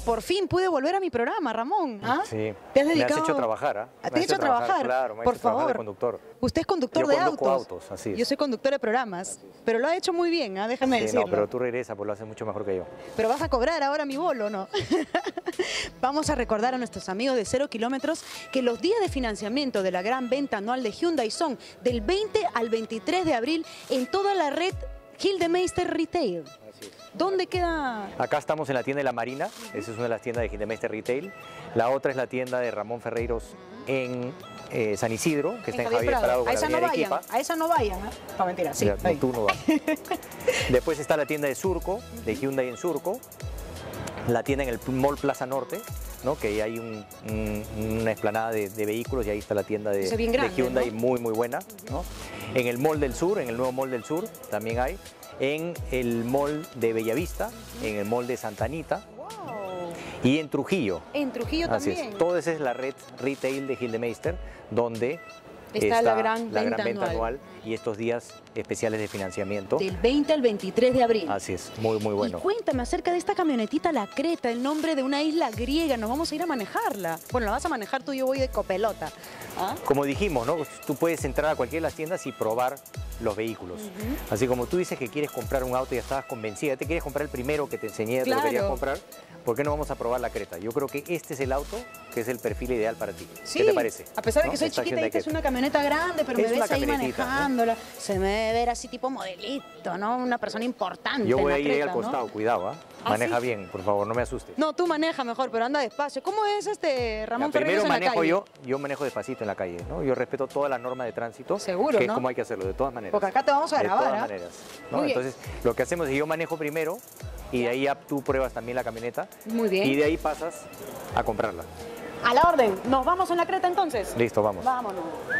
por fin pude volver a mi programa, Ramón. ¿Ah? Sí. ¿Te has dedicado? Me has hecho trabajar, ¿ah? ¿Te has hecho trabajar? Claro, me has por hecho trabajar de favor. conductor. Usted es conductor Yo de conduzco autos. autos, así es. Yo soy conductor de programas. Pero lo ha hecho muy bien, ¿ah? Déjame Sí, decirlo. no, pero tú regresas, pues lo haces mucho mejor que yo. Pero vas a cobrar ahora mi bolo, ¿no? Vamos a recordar a nuestros amigos de 0 kilómetros que los días de financiamiento de la gran venta anual de Hyundai son del 20 al 23 de abril en toda la red Gildemeister Retail. Así es. ¿Dónde queda? Acá estamos en la tienda de La Marina, esa es una de las tiendas de Gildemeister Retail. La otra es la tienda de Ramón Ferreiros en San Isidro, que está en Javier Prado con A la esa no avenida vayan, Arequipa. a esa no vayan, ¿eh? No, mentira, sí. Ya, no, ahí. tú no vas. Después está la tienda de Surco, de Hyundai en Surco. La tienda en el Mall Plaza Norte, ¿no? Que ahí hay una explanada de vehículos y ahí está la tienda de, Ese bien grande, de Hyundai, ¿no? muy buena, ¿no? En el Mall del Sur, en el nuevo Mall del Sur también hay. En el Mall de Bellavista, en el Mall de Santa Anita Wow. y en Trujillo. En Trujillo Así también. es. Toda esa es la red retail de Gildemeister, donde Está la gran venta venta anual. anual y estos días especiales de financiamiento. Del 20 al 23 de abril. Así es, muy bueno. Y cuéntame acerca de esta camionetita La Creta, el nombre de una isla griega. Nos vamos a ir a manejarla. Bueno, la vas a manejar tú y yo voy de copelota. ¿Ah? Como dijimos, ¿no? Tú puedes entrar a cualquiera de las tiendas y probar los vehículos. Así como tú dices que quieres comprar un auto y ya estabas convencida, te quieres comprar el primero que te enseñé, te lo querías Claro. comprar, ¿por qué no vamos a probar la Creta? Yo creo que este es el auto que es el perfil ideal para ti. Sí, ¿Qué te parece? a pesar de ¿No? que soy Esta chiquita y Hyundai que es Creta. una camioneta grande, pero Es me una ves ahí camionetita, ¿no? manejándola. Se me debe ver así tipo modelito, ¿no? Una persona importante. Yo en voy la a ir ahí Creta, al ¿no? costado, cuidado, ¿ah? ¿Ah, Maneja sí? bien, por favor, no me asustes. No, tú maneja mejor, pero anda despacio. ¿Cómo es Ramón Ya, Ferreiros primero en la manejo calle? yo manejo despacito en la calle, ¿no? Yo respeto toda la norma de tránsito. Seguro, que ¿no? es como hay que hacerlo, de todas maneras. Porque acá te vamos a grabar, De todas ¿ah? maneras, ¿no? Muy bien. Entonces, lo que hacemos es yo manejo primero y de ahí ya tú pruebas también la camioneta. Muy bien. Y de ahí pasas a comprarla. A la orden. ¿Nos vamos en la Creta entonces? Listo, vamos. Vámonos.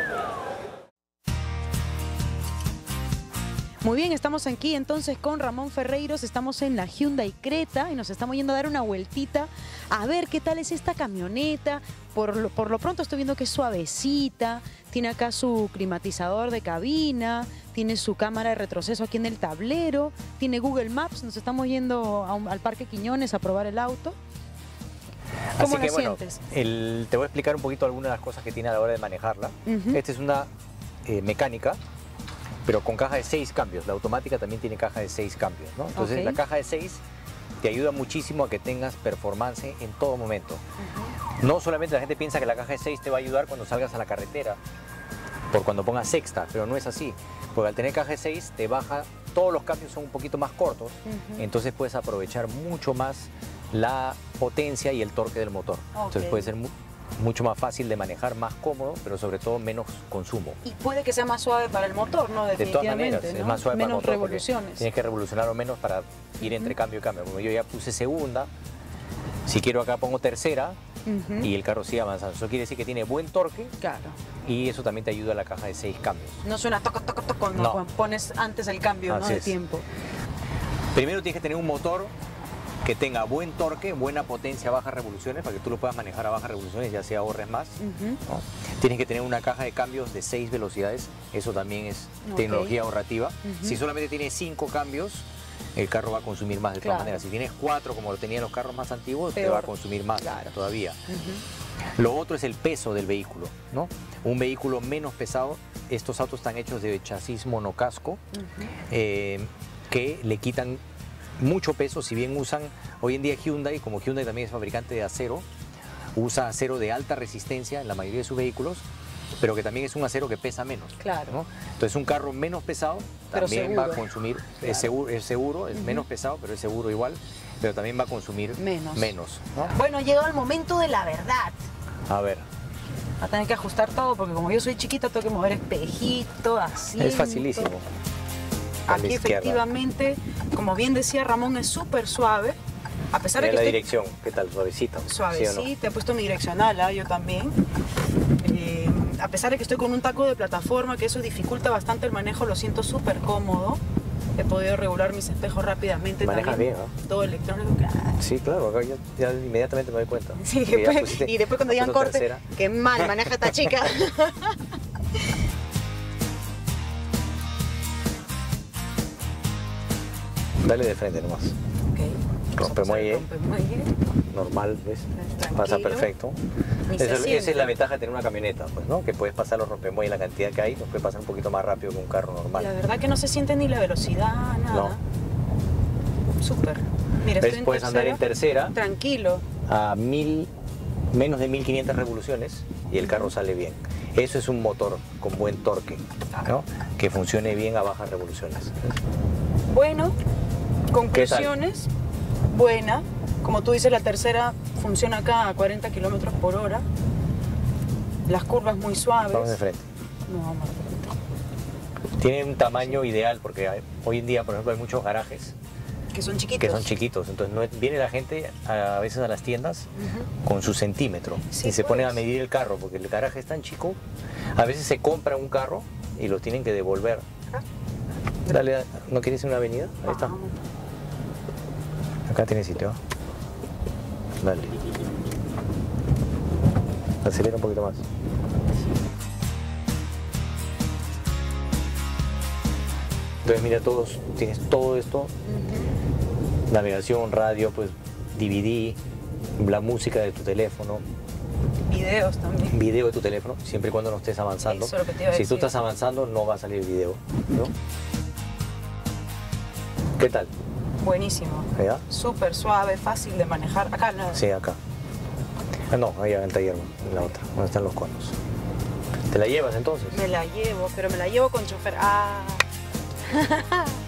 Muy bien, estamos aquí entonces con Ramón Ferreiros, estamos en la Hyundai Creta y nos estamos yendo a dar una vueltita a ver qué tal es esta camioneta. Por lo pronto estoy viendo que es suavecita, tiene acá su climatizador de cabina, tiene su cámara de retroceso aquí en el tablero, tiene Google Maps, nos estamos yendo al Parque Quiñones a probar el auto. ¿Cómo Así que la bueno, sientes? te voy a explicar un poquito algunas de las cosas que tiene a la hora de manejarla. Esta es una mecánica, pero con caja de 6 cambios. La automática también tiene caja de 6 cambios, ¿no? Entonces Ok. la caja de 6 te ayuda muchísimo a que tengas performance en todo momento. No solamente la gente piensa que la caja de 6 te va a ayudar cuando salgas a la carretera, por cuando pongas sexta, pero no es así. Porque al tener caja de 6 te baja, todos los cambios son un poquito más cortos, entonces puedes aprovechar mucho más la potencia y el torque del motor. Entonces Ok. puede ser mucho más fácil de manejar, más cómodo, pero sobre todo menos consumo. Y puede que sea más suave para el motor, ¿no? De todas maneras, Definitivamente, es ¿no? más suave Menos para el motor porque revoluciones. tienes que revolucionarlo menos para ir entre cambio y cambio. Como yo ya puse segunda, si quiero acá pongo tercera y el carro sigue avanzando. Eso quiere decir que tiene buen torque Claro. y eso también te ayuda a la caja de 6 cambios. No suena toco, toco, toco cuando No. pones antes el cambio, ¿no? Así De es. tiempo. Primero tienes que tener un motor que tenga buen torque, buena potencia, bajas revoluciones, para que tú lo puedas manejar a bajas revoluciones y así ahorres más. ¿No? Tienes que tener una caja de cambios de 6 velocidades, eso también es Ok. tecnología ahorrativa. Si solamente tienes 5 cambios, el carro va a consumir más de Claro. todas maneras. Si tienes 4, como lo tenían los carros más antiguos, te Peor. va a consumir más Claro. todavía. Lo otro es el peso del vehículo, ¿no? Un vehículo menos pesado, estos autos están hechos de chasis monocasco, que le quitan mucho peso, si bien usan, hoy en día Hyundai, como Hyundai también es fabricante de acero, usa acero de alta resistencia en la mayoría de sus vehículos, pero que también es un acero que pesa menos. Claro. ¿no? Entonces un carro menos pesado Pero también va a seguro. consumir, Claro. es seguro, es menos pesado, pero es seguro igual, pero también va a consumir Menos. ¿no? Bueno, llegó el momento de la verdad. A ver, Va a tener que ajustar todo porque como yo soy chiquita tengo que mover espejito, así. es facilísimo. A la Aquí izquierda. efectivamente, como bien decía Ramón, es súper suave. A pesar de Mira que la estoy dirección, ¿qué tal? Suavecito. ¿sí o no? suavecita, he puesto mi direccional, ¿ah? Yo también. A pesar de que estoy con un taco de plataforma, que eso dificulta bastante el manejo, lo siento súper cómodo. He podido regular mis espejos rápidamente. Manejas también. bien, ¿no? Todo electrónico, claro. Sí, claro, acá ya inmediatamente me doy cuenta. Sí, Que ya después, pusiste- y después cuando has digan puesto corte, tercera. qué mal maneja esta chica. Dale de frente nomás. Ok. Rompemuelle. Rompemuelle. Normal, ¿ves? Tranquilo. Pasa perfecto. Ni se Esa es siente. la ventaja de tener una camioneta, pues, ¿no? Que puedes pasar los rompemuelles, la cantidad que hay, los puedes pasar un poquito más rápido que un carro normal. La verdad que no se siente ni la velocidad, nada. Súper. Mira, ¿Ves? estoy en Puedes andar en tercera Tranquilo. a menos de 1500 revoluciones y el carro sale bien. Eso es un motor con buen torque, ¿no? Que funcione bien a bajas revoluciones. Bueno, conclusiones. Buena. Como tú dices, la tercera funciona acá a 40 kilómetros por hora. Las curvas muy suaves. Vamos de frente. No, vamos de frente. Tiene un tamaño ideal porque hoy en día, por ejemplo, hay muchos garajes Que son chiquitos. que son chiquitos. Entonces viene la gente a veces a las tiendas con su centímetro Sí, y se ponen a pues. medir el carro porque el garaje es tan chico. A veces se compra un carro y lo tienen que devolver. Acá. Dale, ¿no quieres ir a una avenida? Ahí está. Vamos. Acá tiene sitio. Dale. Acelera un poquito más. Entonces mira, tienes todo esto, navegación, radio, pues DVD, la música de tu teléfono, Videos también. video de tu teléfono, siempre y cuando no estés avanzando. Eso es lo que te iba a Si decir. tú estás avanzando no va a salir video, ¿no? ¿Qué tal? Buenísimo. ¿Ya? Súper suave, fácil de manejar. Acá nada. Sí, acá. Ah, no, allá en el taller, en la otra, donde están los conos. ¿Te la llevas entonces? Me la llevo, pero me la llevo con chofer. Ah.